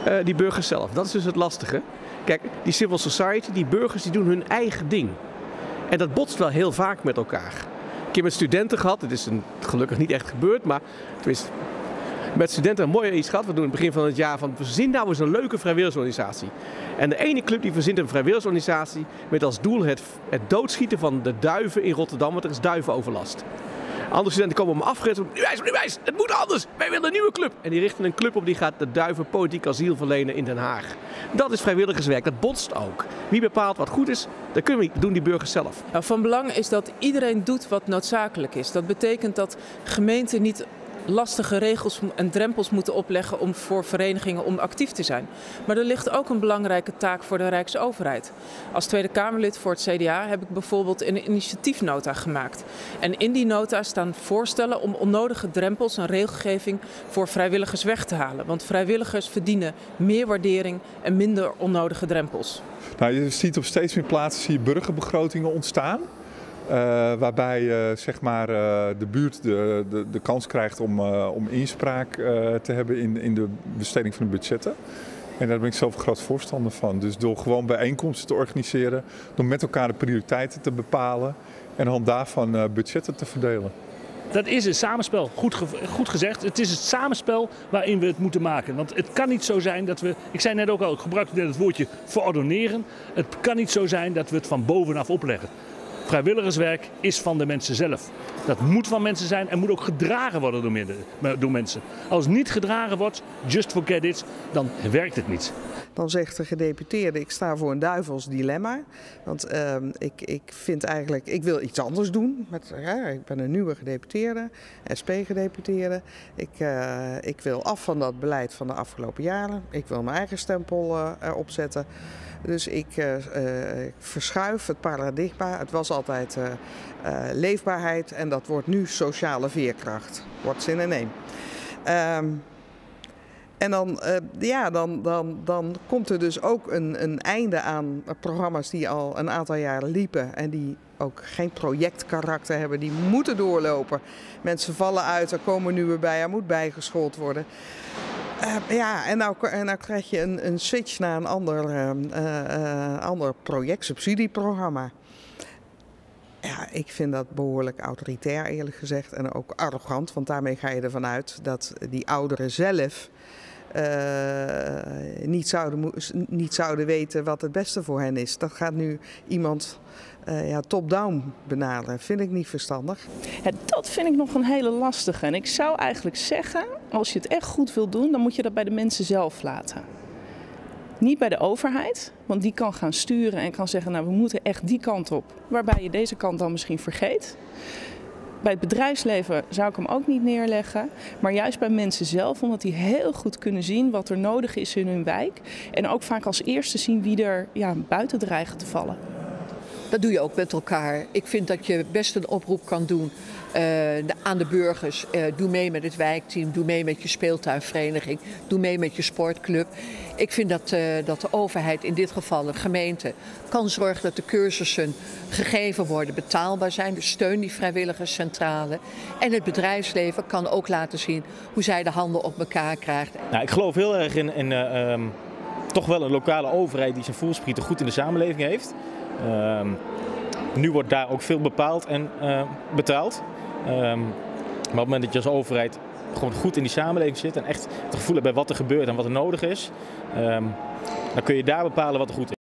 Die burgers zelf, dat is dus het lastige. Kijk, die civil society, die burgers, die doen hun eigen ding. En dat botst wel heel vaak met elkaar. Ik heb met studenten gehad, het is gelukkig niet echt gebeurd, maar tenminste, met studenten een mooi iets gehad. We doen in het begin van het jaar van, verzin nou eens een leuke vrijwilligersorganisatie. En de ene club die verzint een vrijwilligersorganisatie met als doel het doodschieten van de duiven in Rotterdam, want er is duivenoverlast. Andere studenten komen om afgerezen. Nu wijs, het moet anders. Wij willen een nieuwe club. En die richten een club op die gaat de duiven politiek asiel verlenen in Den Haag. Dat is vrijwilligerswerk, dat botst ook. Wie bepaalt wat goed is, dat doen die burgers zelf. Nou, van belang is dat iedereen doet wat noodzakelijk is. Dat betekent dat gemeenten niet lastige regels en drempels moeten opleggen voor verenigingen om actief te zijn. Maar er ligt ook een belangrijke taak voor de Rijksoverheid. Als Tweede Kamerlid voor het CDA heb ik bijvoorbeeld een initiatiefnota gemaakt. En in die nota staan voorstellen om onnodige drempels en regelgeving voor vrijwilligers weg te halen. Want vrijwilligers verdienen meer waardering en minder onnodige drempels. Nou, je ziet op steeds meer plaatsen burgerbegrotingen ontstaan. Waarbij zeg maar, de buurt de kans krijgt om inspraak te hebben in de besteding van de budgetten. En daar ben ik zelf een groot voorstander van. Dus door gewoon bijeenkomsten te organiseren, door met elkaar de prioriteiten te bepalen en aan de hand daarvan budgetten te verdelen. Dat is een samenspel, goed gezegd. Het is het samenspel waarin we het moeten maken. Want het kan niet zo zijn dat we, ik zei net ook al, ik gebruikte net het woordje verordoneren. Het kan niet zo zijn dat we het van bovenaf opleggen. Vrijwilligerswerk is van de mensen zelf. Dat moet van mensen zijn en moet ook gedragen worden door mensen. Als het niet gedragen wordt, just forget it, dan werkt het niet. Dan zegt de gedeputeerde, ik sta voor een duivels dilemma. Want ik vind eigenlijk, ik wil iets anders doen. Ik ben een nieuwe gedeputeerde, SP-gedeputeerde. Ik wil af van dat beleid van de afgelopen jaren. Ik wil mijn eigen stempel erop zetten. Dus ik verschuif het paradigma. Het was altijd leefbaarheid en dat wordt nu sociale veerkracht. Wordt zin in één. En dan komt er dus ook een einde aan programma's die al een aantal jaren liepen en die ook geen projectkarakter hebben. Die moeten doorlopen. Mensen vallen uit, er komen nieuwe bij, er moet bijgeschoold worden. En nou krijg je een switch naar een ander project, subsidieprogramma. Ja, ik vind dat behoorlijk autoritair eerlijk gezegd en ook arrogant, want daarmee ga je ervan uit dat die ouderen zelf niet zouden weten wat het beste voor hen is. Dat gaat nu iemand top-down benaderen. Vind ik niet verstandig. Ja, dat vind ik nog een hele lastige. En ik zou eigenlijk zeggen, als je het echt goed wil doen, dan moet je dat bij de mensen zelf laten. Niet bij de overheid, want die kan gaan sturen en kan zeggen, nou we moeten echt die kant op. Waarbij je deze kant dan misschien vergeet. Bij het bedrijfsleven zou ik hem ook niet neerleggen, maar juist bij mensen zelf, omdat die heel goed kunnen zien wat er nodig is in hun wijk. En ook vaak als eerste zien wie er buiten dreigen te vallen. Dat doe je ook met elkaar. Ik vind dat je best een oproep kan doen aan de burgers. Doe mee met het wijkteam, doe mee met je speeltuinvereniging, doe mee met je sportclub. Ik vind dat de overheid, in dit geval de gemeente, kan zorgen dat de cursussen gegeven worden, betaalbaar zijn. Dus steun die vrijwilligerscentrale. En het bedrijfsleven kan ook laten zien hoe zij de handen op elkaar krijgt. Nou, ik geloof heel erg in toch wel een lokale overheid die zijn voelsprieten goed in de samenleving heeft. Nu wordt daar ook veel bepaald en betaald. Maar op het moment dat je als overheid gewoon goed in die samenleving zit en echt het gevoel hebt bij wat er gebeurt en wat er nodig is, dan kun je daar bepalen wat er goed is.